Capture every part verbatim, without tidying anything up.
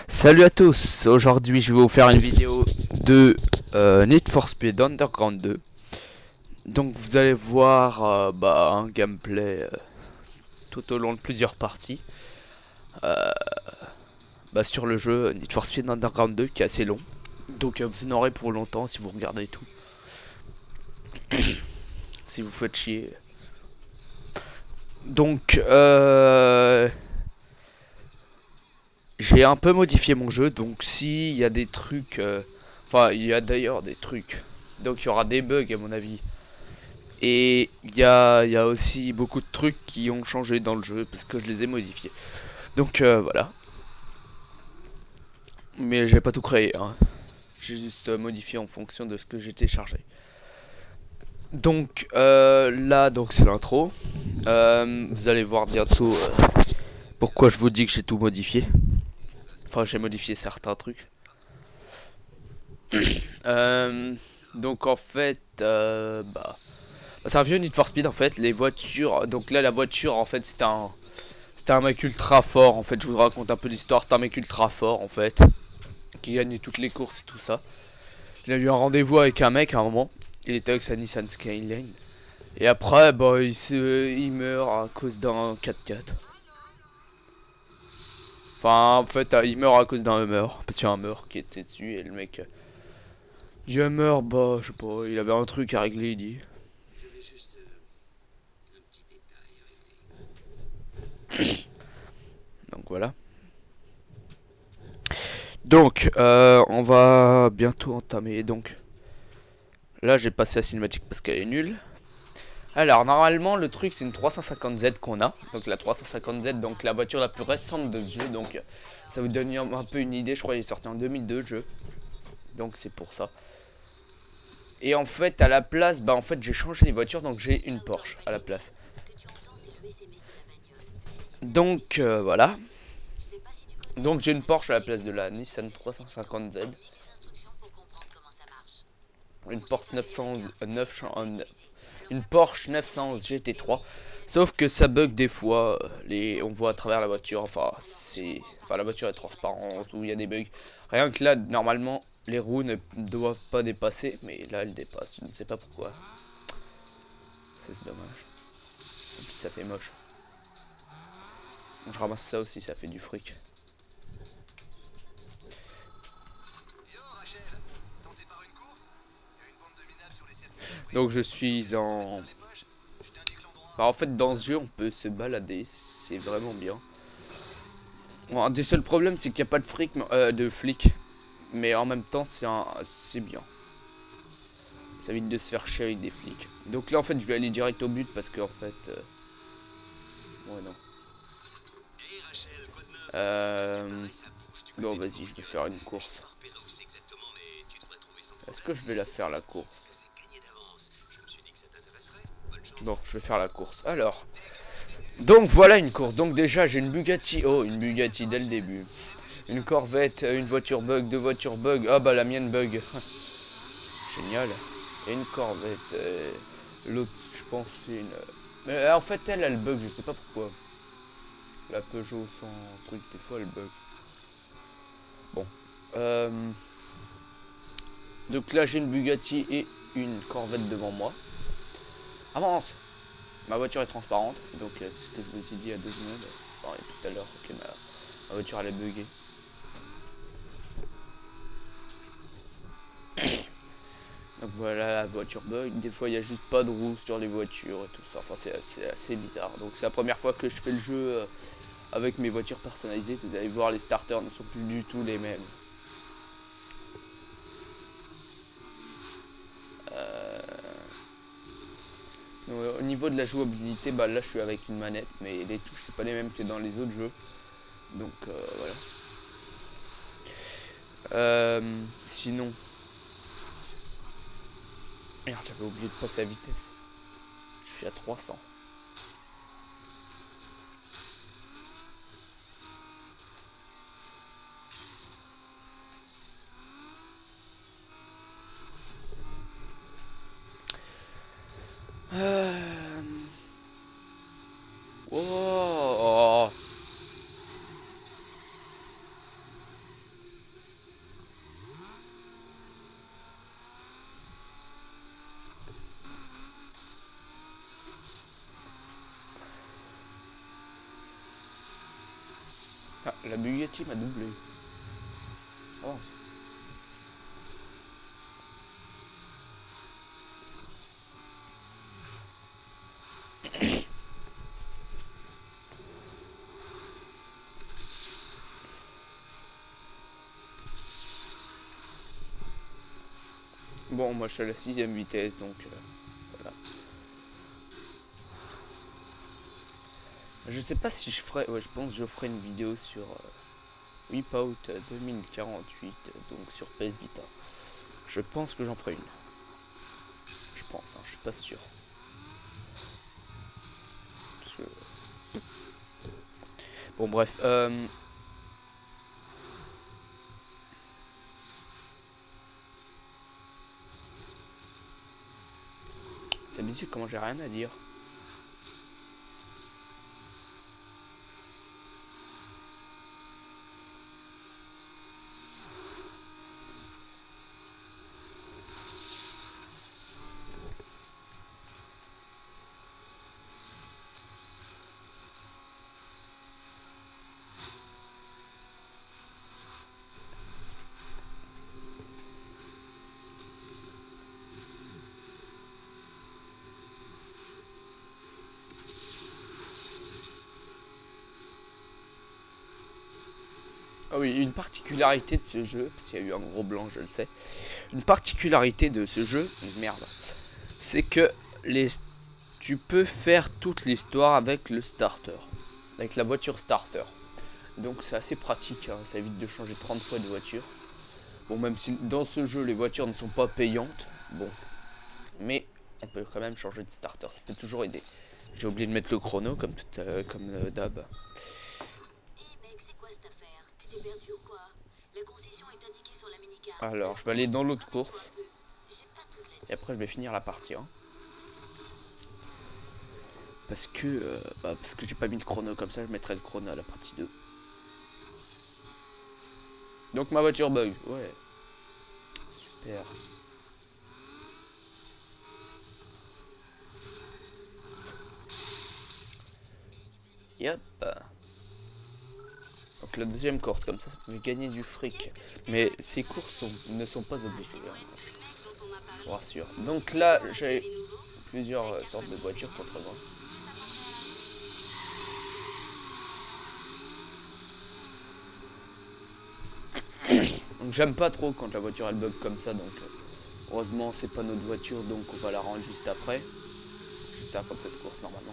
Salut à tous, aujourd'hui je vais vous faire une vidéo de euh, Need for Speed Underground deux. Donc vous allez voir euh, bah, un gameplay euh, tout au long de plusieurs parties euh, bah, sur le jeu Need for Speed Underground deux qui est assez long. Donc euh, vous en aurez pour longtemps si vous regardez tout. Si vous faites chier. Donc euh, j'ai un peu modifié mon jeu, donc s'il y a des trucs... euh, Enfin, il y a d'ailleurs des trucs. Donc il y aura des bugs à mon avis. Et il y a, y a aussi beaucoup de trucs qui ont changé dans le jeu parce que je les ai modifiés. Donc euh, voilà. Mais j'ai pas tout créé. Hein. J'ai juste euh, modifié en fonction de ce que j'ai téléchargé. Donc euh, là, donc c'est l'intro. Euh, vous allez voir bientôt euh, pourquoi je vous dis que j'ai tout modifié. Enfin, j'ai modifié certains trucs. euh, donc en fait, euh, bah, c'est un vieux Need for Speed en fait. Les voitures, donc là la voiture en fait c'est un, c'était un mec ultra fort en fait. Je vous raconte un peu l'histoire. C'est un mec ultra fort en fait, qui gagnait toutes les courses et tout ça. Il a eu un rendez-vous avec un mec à un moment. Il était avec sa Nissan Skyline. Et après, bah, il, se, il meurt à cause d'un quatre-quatre. Enfin, en fait, il meurt à cause d'un Hummer. Parce qu'il y a un Hummer qui était dessus et le mec... Du Hummer, bah, je sais pas, il avait un truc à régler, il dit. Donc voilà. Donc, euh, on va bientôt entamer. Donc, là, j'ai passé la cinématique parce qu'elle est nulle. Alors, normalement, le truc, c'est une trois cent cinquante Z qu'on a. Donc, la trois cent cinquante Z, donc la voiture la plus récente de ce jeu. Donc, ça vous donne un peu une idée. Je crois qu'il est sorti en deux mille deux, jeu. Donc, c'est pour ça. Et en fait, à la place, bah, en fait, j'ai changé les voitures. Donc, j'ai une Porsche à la place. Donc, euh, voilà. Donc, j'ai une Porsche à la place de la Nissan trois cent cinquante Z. Une Porsche neuf cent neuf, une Porsche neuf cent onze G T trois. Sauf que ça bug des fois, les, on voit à travers la voiture, enfin, c'est, enfin la voiture est transparente ou il y a des bugs. Rien que là, normalement, les roues ne doivent pas dépasser, mais là elles dépassent, je ne sais pas pourquoi. C'est dommage. En plus ça fait moche. Je ramasse ça aussi, ça fait du fric. Donc je suis en... Bah, en fait dans ce jeu on peut se balader, c'est vraiment bien. Bon, un des seuls problèmes c'est qu'il n'y a pas de fric, euh, de flics. Mais en même temps c'est un... c'est bien. Ça évite de se faire chier avec des flics. Donc là en fait je vais aller direct au but parce que en fait... Euh... Ouais non. Euh... Bon vas-y je vais faire une course. Est-ce que je vais la faire la course? Bon je vais faire la course. Alors... Donc voilà une course. Donc déjà j'ai une Bugatti. Oh une Bugatti dès le début. Une Corvette, une voiture bug, deux voitures bug. Ah bah la mienne bug. Génial. Et une Corvette. Euh, L'autre je pense c'est une... Mais en fait elle elle bug, je sais pas pourquoi. La Peugeot sans truc des fois elle bug. Bon. Euh... Donc là j'ai une Bugatti et une Corvette devant moi. Avance. Ma voiture est transparente. Donc euh, c'est ce que je vous ai dit il y a deux secondes. Enfin tout à l'heure que ma... ma voiture elle est buggée. Donc voilà la voiture bug, des fois il n'y a juste pas de roues sur les voitures et tout ça, enfin c'est assez, assez bizarre. Donc c'est la première fois que je fais le jeu euh, avec mes voitures personnalisées, vous allez voir les starters ne sont plus du tout les mêmes. Euh... Donc, au niveau de la jouabilité, bah là je suis avec une manette, mais les touches c'est pas les mêmes que dans les autres jeux. Donc euh, voilà. Euh, sinon... Merde, j'avais oublié de passer à vitesse. Je suis à trois cents. Euh... Oh. La Bugatti m'a doublé. Avance. Bon, moi je suis à la sixième vitesse, donc euh, voilà. Je sais pas si je ferai, ouais, je pense que je ferai une vidéo sur euh, Wipeout deux mille quarante-huit, donc sur P S Vita. Je pense que j'en ferai une. Je pense, hein, je suis pas sûr. Parce que... Bon, bref. Euh... C'est bizarre comment j'ai rien à dire. Ah oui, une particularité de ce jeu, parce qu'il y a eu un gros blanc, je le sais. Une particularité de ce jeu, merde, c'est que les, tu peux faire toute l'histoire avec le starter, avec la voiture starter. Donc c'est assez pratique, hein, ça évite de changer trente fois de voiture. Bon, même si dans ce jeu les voitures ne sont pas payantes, bon, mais on peut quand même changer de starter, ça peut toujours aider. J'ai oublié de mettre le chrono comme, tout, euh, comme euh, d'hab. Alors, je vais aller dans l'autre course. Et après, je vais finir la partie. Hein. Parce que euh, bah, parce que j'ai pas mis de chrono comme ça, je mettrai le chrono à la partie deux. Donc ma voiture bug. Ouais. Super. Yep. Donc la deuxième course, comme ça, ça peut gagner du fric. Mais ces courses sont, ne sont pas obligées. Hein. Je vous rassure. Donc là, j'ai plusieurs euh, sortes de voitures contre moi. Donc j'aime pas trop quand la voiture elle bug comme ça. Donc euh, heureusement, c'est pas notre voiture, donc on va la rendre juste après. Juste à la fin de cette course normalement.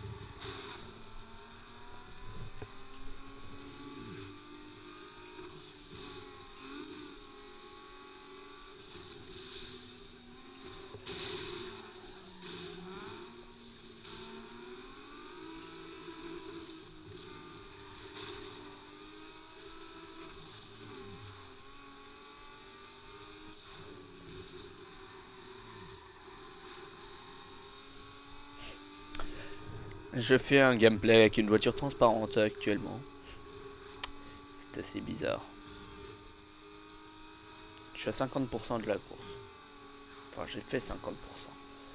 Je fais un gameplay avec une voiture transparente actuellement. C'est assez bizarre. Je suis à cinquante pour cent de la course. Enfin, j'ai fait cinquante pour cent.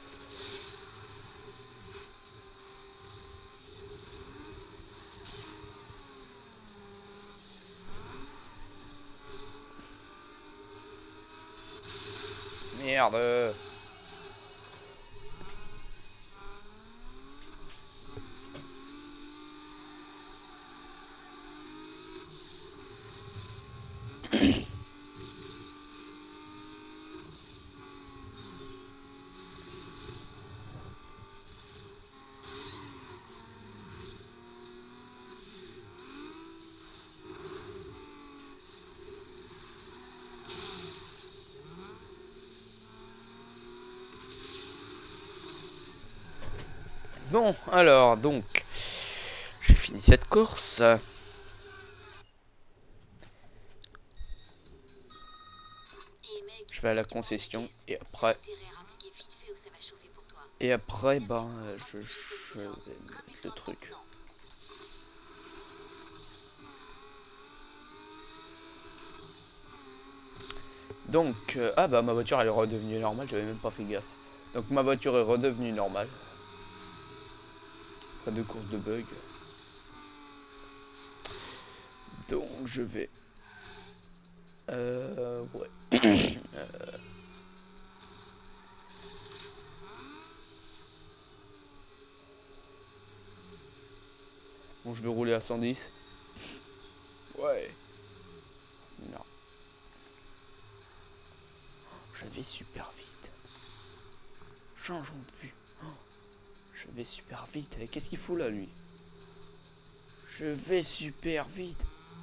Merde. Bon, alors, donc, j'ai fini cette course. Je vais à la concession et après... Et après, ben, je, je vais mettre le truc. Donc, euh, ah bah ma voiture elle est redevenue normale, j'avais même pas fait gaffe. Donc ma voiture est redevenue normale. Après deux courses de bug. Donc je vais... Euh... Ouais. euh... Bon, je vais rouler à cent dix. Ouais. Non. Je vais super vite. Changeons de vue. Oh, je vais super vite. Qu'est-ce qu'il fout là, lui? Je vais super vite.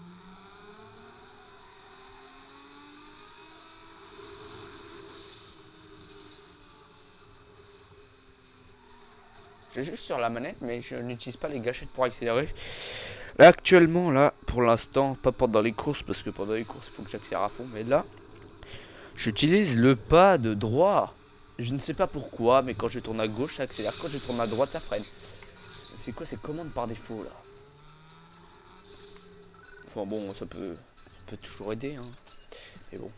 J'ai juste sur la manette, mais je n'utilise pas les gâchettes pour accélérer. Là, actuellement, là, pour l'instant, pas pendant les courses, parce que pendant les courses, il faut que j'accélère à fond. Mais là, j'utilise le pad droit. Je ne sais pas pourquoi, mais quand je tourne à gauche, ça accélère. Quand je tourne à droite, ça freine. C'est quoi ces commandes par défaut, là? Enfin bon, ça peut, ça peut toujours aider, hein. Mais bon.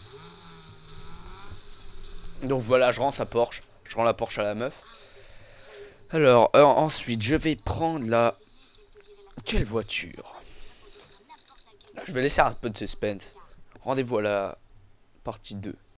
Donc voilà, je rends sa Porsche. Je rends la Porsche à la meuf. Alors, euh, ensuite, je vais prendre la... Quelle voiture? Je vais laisser un peu de suspense. Rendez-vous à la partie deux.